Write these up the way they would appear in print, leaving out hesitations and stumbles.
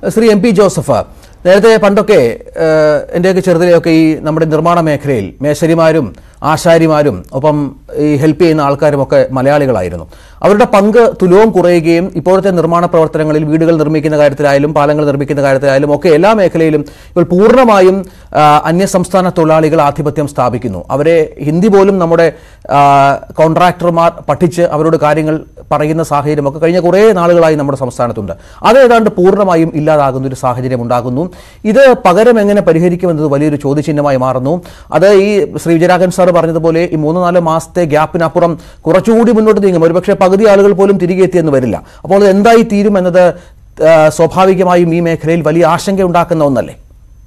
Shri M P Joseph, നേരത്തെ പണ്ടൊക്കെ എൻ്റെയൊക്കെ ചെറുതിലെയൊക്കെ ഈ നമ്മുടെ നിർമ്മാണ മേഖലയിൽ മേശരിമാരും ആശാരിമാരും ഒപ്പം ഈ ഹെൽപ്പ് ചെയ്യുന്ന ആൾക്കാരുമൊക്കെ മലയാളികളായിരുന്നു. അവരുടെ പങ്ക് തുലവും കുറയുകയും ഇപ്പോഴത്തെ നിർമ്മാണ പ്രവർത്തനങ്ങളിൽ വീടുകൾ നിർമ്മിക്കുന്ന കാര്യത്തിലായാലും പാലങ്ങൾ നിർമ്മിക്കുന്ന കാര്യത്തിലായാലും ഒക്കെ എല്ലാ മേഖലയിലും ഇപ്പോൾ പൂർണ്ണമായും അന്യസംസ്ഥാന തൊഴിലാളികൾ ആധിപത്യം സ്ഥാപിക്കുന്നു. അവരെ ഹിന്ദി പോലും നമ്മുടെ കോൺട്രാക്ടർമാർ പഠിച്ച് അവരോട് കാര്യങ്ങൾ പറയുന്ന സാഹചര്യമൊക്കെ കഴിഞ്ഞ കുറേ നാളുകളായി നമ്മുടെ സംസ്ഥാനത്തുണ്ട്. അത് ഏതാണ്ട് പൂർണ്ണമായും ഇല്ലാതാകുന്ന ഒരു സാഹചര്യം ഉണ്ടാകുന്നു. ഇത് പകരം എങ്ങനെ പരിഹരിക്കുമെന്നത് വലിയൊരു ചോദ്യചിഹ്നമായി മാറുന്നു. അത് ഈ ശ്രീ വിജയരാഘവൻ സാർ പറഞ്ഞതുപോലെ ഈ 3-4 മാസത്തെ ഗ്യാപ്പിനപ്പുറം കുറച്ചുകൂടി മുന്നോട്ട് നീങ്ങും. ഒരുപക്ഷെ പകുതി ആളുകൾ പോലും തിരികെ എത്തിയെന്ന് വരില്ല. അപ്പോൾ അത് എന്തായി തീരും എന്നത് സ്വാഭാവികമായും ഈ മേഖലയിൽ വലിയ ആശങ്ക ഉണ്ടാക്കുന്ന ഒന്നല്ലേ?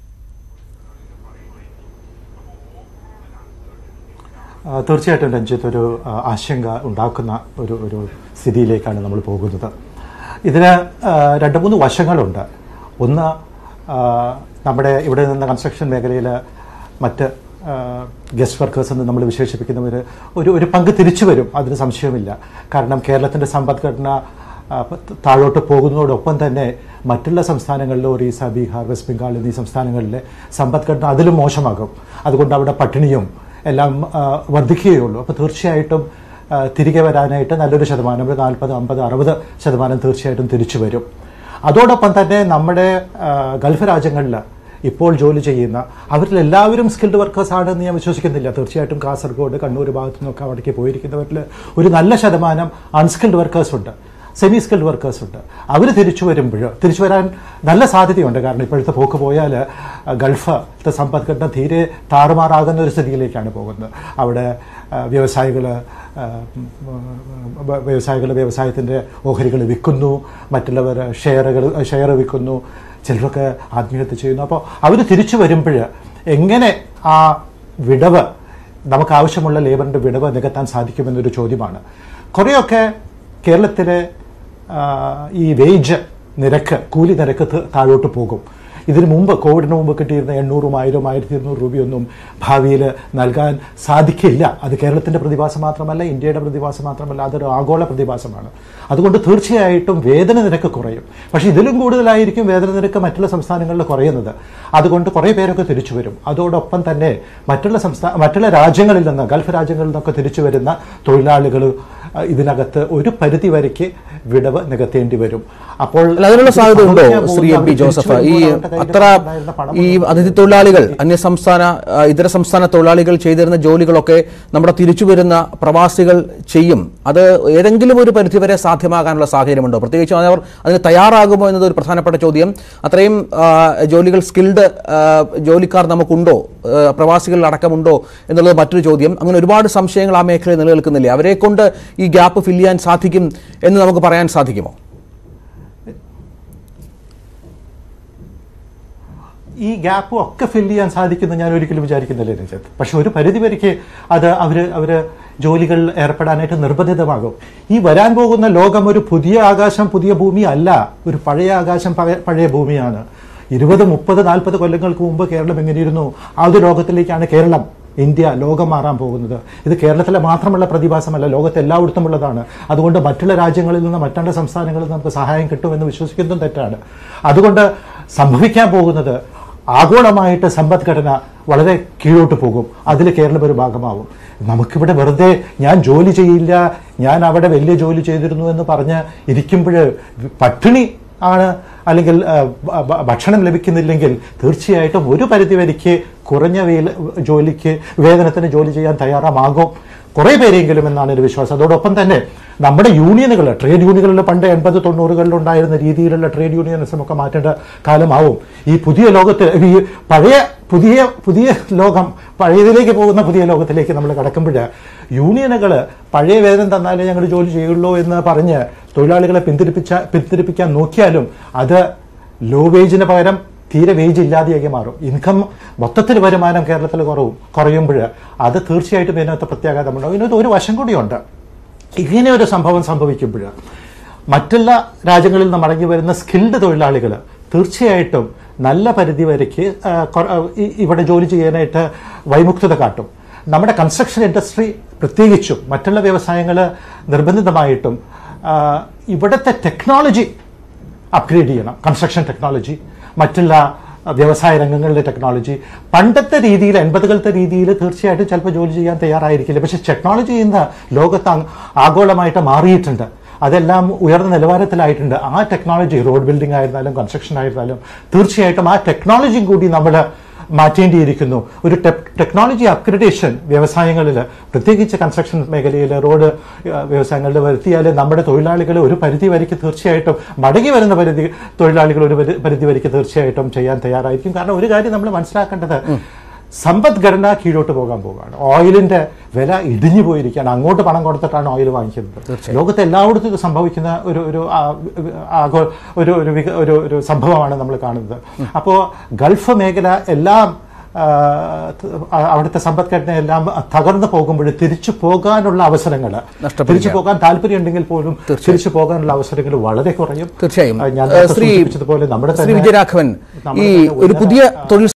തീർച്ചയായിട്ടും രഞ്ജിത്ത്, ഒരു ആശങ്ക ഉണ്ടാക്കുന്ന ഒരു സ്ഥിതിയിലേക്കാണ് നമ്മൾ പോകുന്നത്. ഇതിന് 2-3 വശങ്ങളുണ്ട്. ഒന്ന്, നമ്മുടെ ഇവിടെ നിന്ന് കൺസ്ട്രക്ഷൻ മേഖലയിൽ മറ്റ് ഗസ്റ്റ് വർക്കേഴ്സ് എന്ന് നമ്മൾ വിശേഷിപ്പിക്കുന്നവർ ഒരു പങ്ക് തിരിച്ചു വരും, അതിന് സംശയമില്ല. കാരണം കേരളത്തിൻ്റെ സമ്പദ്ഘടന താഴോട്ട് പോകുന്നതോടൊപ്പം തന്നെ മറ്റുള്ള സംസ്ഥാനങ്ങളിൽ ഒറീസ, ബീഹാർ, വെസ്റ്റ് ബംഗാൾ എന്നീ സംസ്ഥാനങ്ങളിലെ സമ്പദ്ഘടന അതിലും മോശമാകും. അതുകൊണ്ട് അവിടെ പട്ടിണിയും എല്ലാം വർദ്ധിക്കുകയുള്ളൂ. അപ്പോൾ തീർച്ചയായിട്ടും തിരികെ വരാനായിട്ട് നല്ലൊരു ശതമാനം, 40, 50, 60% തീർച്ചയായിട്ടും തിരിച്ചു വരും. അതോടൊപ്പം തന്നെ നമ്മുടെ ഗൾഫ് രാജ്യങ്ങളിൽ ഇപ്പോൾ ജോലി ചെയ്യുന്ന അവരിലെല്ലാവരും സ്കിൽഡ് വർക്കേഴ്സ് ആണെന്ന് ഞാൻ വിശ്വസിക്കുന്നില്ല. തീർച്ചയായിട്ടും കാസർഗോഡ്, കണ്ണൂർ ഭാഗത്തു നിന്നൊക്കെ അവിടേക്ക് പോയിരിക്കുന്നവരിൽ ഒരു നല്ല ശതമാനം അൺസ്കിൽഡ് വർക്കേഴ്സ് ഉണ്ട്, സെമി സ്കിൽഡ് വർക്കേഴ്സ് ഉണ്ട്. അവർ തിരിച്ചു വരാൻ നല്ല സാധ്യതയുണ്ട്. കാരണം ഇപ്പോഴത്തെ പോക്ക് പോയാൽ ഗൾഫത്തെ സമ്പദ്ഘടന തീരെ താറുമാറാകുന്ന ഒരു സ്ഥിതിയിലേക്കാണ് പോകുന്നത്. അവിടെ വ്യവസായികൾ വ്യവസായത്തിൻ്റെ ഓഹരികൾ വിൽക്കുന്നു, മറ്റുള്ളവർ ഷെയർ വിൽക്കുന്നു, ചിലരൊക്കെ ആത്മഹത്യ ചെയ്യുന്നു. അപ്പോൾ അവർ തിരിച്ചു വരുമ്പോൾ എങ്ങനെ ആ വിടവ്, നമുക്ക് ആവശ്യമുള്ള ലേബറിൻ്റെ വിടവ് നികത്താൻ സാധിക്കുമെന്നൊരു ചോദ്യമാണ്. കുറേയൊക്കെ കേരളത്തിലെ ഈ വേജ് നിരക്ക്, കൂലി നിരക്ക് താഴോട്ട് പോകും. ഇതിനു മുമ്പ്, കോവിഡിന് മുമ്പ് കിട്ടിയിരുന്ന 800, 1000, 1200 രൂപയൊന്നും ഭാവിയിൽ നൽകാൻ സാധിക്കില്ല. അത് കേരളത്തിൻ്റെ പ്രതിഭാസം മാത്രമല്ല, ഇന്ത്യയുടെ പ്രതിഭാസം മാത്രമല്ല, അതൊരു ആഗോള പ്രതിഭാസമാണ്. അതുകൊണ്ട് തീർച്ചയായിട്ടും വേതന നിരക്ക് കുറയും. പക്ഷേ ഇതിലും കൂടുതലായിരിക്കും വേതന നിരക്ക് മറ്റുള്ള സംസ്ഥാനങ്ങളിൽ കുറയുന്നത്. അതുകൊണ്ട് കുറേ പേരൊക്കെ തിരിച്ചു വരും. അതോടൊപ്പം തന്നെ മറ്റുള്ള രാജ്യങ്ങളിൽ നിന്ന്, ഗൾഫ് രാജ്യങ്ങളിൽ നിന്നൊക്കെ തിരിച്ചു വരുന്ന തൊഴിലാളികൾ ഇതിനകത്ത് ഒരു പരിധി വരയ്ക്ക് വിടവ് നികത്തേണ്ടി വരും. അപ്പോൾ അതിനുള്ള സാധ്യത ഉണ്ടോ ശ്രീ എം പി ജോസഫ്? ഈ അതിഥി തൊഴിലാളികൾ, ഇതര സംസ്ഥാന തൊഴിലാളികൾ ചെയ്തിരുന്ന ജോലികളൊക്കെ നമ്മുടെ തിരിച്ചു വരുന്ന പ്രവാസികൾ ചെയ്യും. അത് ഏതെങ്കിലും ഒരു പരിധിവരെ സാധ്യമാകാനുള്ള സാഹചര്യമുണ്ടോ? പ്രത്യേകിച്ചും അവർ അതിന് തയ്യാറാകുമോ എന്നത് ഒരു പ്രധാനപ്പെട്ട ചോദ്യം. അത്രയും ജോലികൾ, സ്കിൽഡ് ജോലിക്കാർ നമുക്കുണ്ടോ, പ്രവാസികളിൽ അടക്കമുണ്ടോ എന്നുള്ളത് മറ്റൊരു ചോദ്യം. അങ്ങനെ ഒരുപാട് സംശയങ്ങൾ ആ മേഖലയിൽ നിലനിൽക്കുന്നില്ലേ? അവരെ കൊണ്ട് ഈ ഗ്യാപ്പ് ഫില്ല് ചെയ്യാൻ സാധിക്കും എന്ന് നമുക്ക് പറയാൻ സാധിക്കുമോ? ഈ ഗ്യാപ്പ് ഒക്കെ ഫില്ല് ചെയ്യാൻ സാധിക്കുന്ന ഞാൻ ഒരിക്കലും വിചാരിക്കുന്നില്ല രഞ്ജിത്ത്. പക്ഷെ ഒരു പരിധിവരയ്ക്ക് അത് അവർ ജോലികൾ ഏർപ്പെടാനായിട്ട് നിർബന്ധിതമാകും. ഈ വരാൻ പോകുന്ന ലോകം ഒരു പുതിയ ആകാശം, പുതിയ ഭൂമി അല്ല, ഒരു പഴയ ആകാശം, പഴയ ഭൂമിയാണ്. 20, 30, 40 കൊല്ലങ്ങൾക്ക് മുമ്പ് കേരളം എങ്ങനെയിരുന്നു, ആ ഒരു ലോകത്തിലേക്കാണ് കേരളം, ഇന്ത്യ, ലോകം മാറാൻ പോകുന്നത്. ഇത് കേരളത്തിലെ മാത്രമുള്ള പ്രതിഭാസമല്ല, ലോകത്ത് എല്ലായിടത്തും ഉള്ളതാണ്. അതുകൊണ്ട് മറ്റുള്ള രാജ്യങ്ങളിൽ നിന്ന്, മറ്റുള്ള സംസ്ഥാനങ്ങളിൽ നിന്ന് നമുക്ക് സഹായം കിട്ടുമെന്ന് വിശ്വസിക്കുന്നതും തെറ്റാണ്. അതുകൊണ്ട് സംഭവിക്കാൻ പോകുന്നത് ആഗോളമായിട്ട് സമ്പദ്ഘടന വളരെ കീഴോട്ട് പോകും. അതിൽ കേരളം ഒരു ഭാഗമാവും. നമുക്കിവിടെ വെറുതെ ഞാൻ ജോലി ചെയ്യില്ല, ഞാൻ അവിടെ വലിയ ജോലി ചെയ്തിരുന്നു എന്ന് പറഞ്ഞ് ഇരിക്കുമ്പോൾ പട്ടിണി ആണ്, അല്ലെങ്കിൽ ഭക്ഷണം ലഭിക്കുന്നില്ലെങ്കിൽ തീർച്ചയായിട്ടും ഒരു പരിധിവരയ്ക്ക് കുറഞ്ഞ വേതനത്തിന് ജോലി ചെയ്യാൻ തയ്യാറാകും കുറേ പേരെങ്കിലും എന്നാണ് എൻ്റെ വിശ്വാസം. അതോടൊപ്പം തന്നെ നമ്മുടെ യൂണിയനുകൾ, ട്രേഡ് യൂണിയനുകളിൽ പണ്ട് 80, 90 ഉണ്ടായിരുന്ന രീതിയിലുള്ള ട്രേഡ് യൂണിയനിസം ഒക്കെ മാറ്റേണ്ട കാലമാവും. ഈ പുതിയ ലോകത്ത്, ഈ പുതിയ ലോകം, പഴയതിലേക്ക് പോകുന്ന പുതിയ ലോകത്തിലേക്ക് നമ്മൾ കടക്കുമ്പോൾ യൂണിയനുകൾ പഴയ വേതനം തന്നാലേ ഞങ്ങൾ ജോലി ചെയ്യുള്ളൂ എന്ന് പറഞ്ഞ് തൊഴിലാളികളെ പിന്തിരിപ്പിക്കാൻ നോക്കിയാലും അത് ലോ വേജിന് പകരം തീരെ വേജ് ഇല്ലാതെയാക്കി മാറും. ഇൻകം മൊത്തത്തിൽ വരുമാനം കേരളത്തിൽ കുറയുമ്പോൾ അത് തീർച്ചയായിട്ടും ഇതിനകത്ത് പ്രത്യാഘാതമുണ്ടാകും. ഇതിനകത്ത് ഒരു വശം കൂടിയുണ്ട്. ഇങ്ങനെ ഒരു സംഭവം സംഭവിക്കുമ്പോൾ മറ്റുള്ള രാജ്യങ്ങളിൽ നിന്ന് മടങ്ങി വരുന്ന സ്കിൽഡ് തൊഴിലാളികൾ തീർച്ചയായിട്ടും നല്ല പരിധി വരയ്ക്ക് ഇവിടെ ജോലി ചെയ്യാനായിട്ട് വൈമുക്തത കാട്ടും. നമ്മുടെ കൺസ്ട്രക്ഷൻ ഇൻഡസ്ട്രി പ്രത്യേകിച്ചും മറ്റുള്ള വ്യവസായങ്ങൾ നിർബന്ധിതമായിട്ടും ഇവിടുത്തെ ടെക്നോളജി അപ്ഗ്രേഡ് ചെയ്യണം. കൺസ്ട്രക്ഷൻ ടെക്നോളജി, മറ്റുള്ള വ്യവസായ രംഗങ്ങളിലെ ടെക്നോളജി. പണ്ടത്തെ രീതിയിൽ 80കളുടെ രീതിയിൽ തീർച്ചയായിട്ടും ചിലപ്പോൾ ജോലി ചെയ്യാൻ തയ്യാറായിരിക്കില്ല. പക്ഷെ ടെക്നോളജി ഇന്ന് ലോകത്ത് ആഗോളമായിട്ട് മാറിയിട്ടുണ്ട്. അതെല്ലാം ഉയർന്ന നിലവാരത്തിലായിട്ടുണ്ട്. ആ ടെക്നോളജി, റോഡ് ബിൽഡിംഗ് ആയിരുന്നാലും കൺസ്ട്രക്ഷൻ ആയിരുന്നാലും, തീർച്ചയായിട്ടും ആ ടെക്നോളജിയും കൂടി നമ്മൾ മാറ്റേണ്ടിയിരിക്കുന്നു. ഒരു ടെക്നോളജി അപ്ഗ്രഡേഷൻ വ്യവസായങ്ങളിൽ, പ്രത്യേകിച്ച് കൺസ്ട്രക്ഷൻ മേഖലയിൽ, റോഡ് വ്യവസായങ്ങളിൽ വരുത്തിയാൽ നമ്മുടെ തൊഴിലാളികൾ ഒരു പരിധി വരയ്ക്ക് തീർച്ചയായിട്ടും, മടങ്ങി വരുന്ന തൊഴിലാളികൾ ഒരു പരിധി വരയ്ക്ക് തീർച്ചയായിട്ടും ചെയ്യാൻ തയ്യാറായിരിക്കും. കാരണം ഒരു കാര്യം നമ്മൾ മനസ്സിലാക്കേണ്ടത്, സമ്പദ്ഘടന കീഴോട്ട് പോകാൻ പോവുകയാണ്. ഓയിലിന്റെ വില ഇടിഞ്ഞു പോയിരിക്കുകയാണ്. അങ്ങോട്ട് പണം കൊടുത്തിട്ടാണ് ഓയിൽ വാങ്ങിക്കുന്നത്. ലോകത്ത് എല്ലായിടത്തും ഇത് സംഭവിക്കുന്ന ഒരു സംഭവമാണ് നമ്മൾ കാണുന്നത്. അപ്പോൾ ഗൾഫ് മേഖല എല്ലാം, അവിടുത്തെ സമ്പദ്ഘടന എല്ലാം തകർന്നു പോകുമ്പോൾ തിരിച്ചു പോകാനുള്ള അവസരങ്ങൾ, തിരിച്ചു പോകാൻ താല്പര്യമുണ്ടെങ്കിൽ പോലും തിരിച്ചു പോകാനുള്ള അവസരങ്ങൾ വളരെ കുറയും. തീർച്ചയായും ഞാൻ സൂചിപ്പിച്ചതുപോലെ നമ്മുടെ വിജയരാഘവൻ, ഈ ഒരു പുതിയ തൊഴിൽ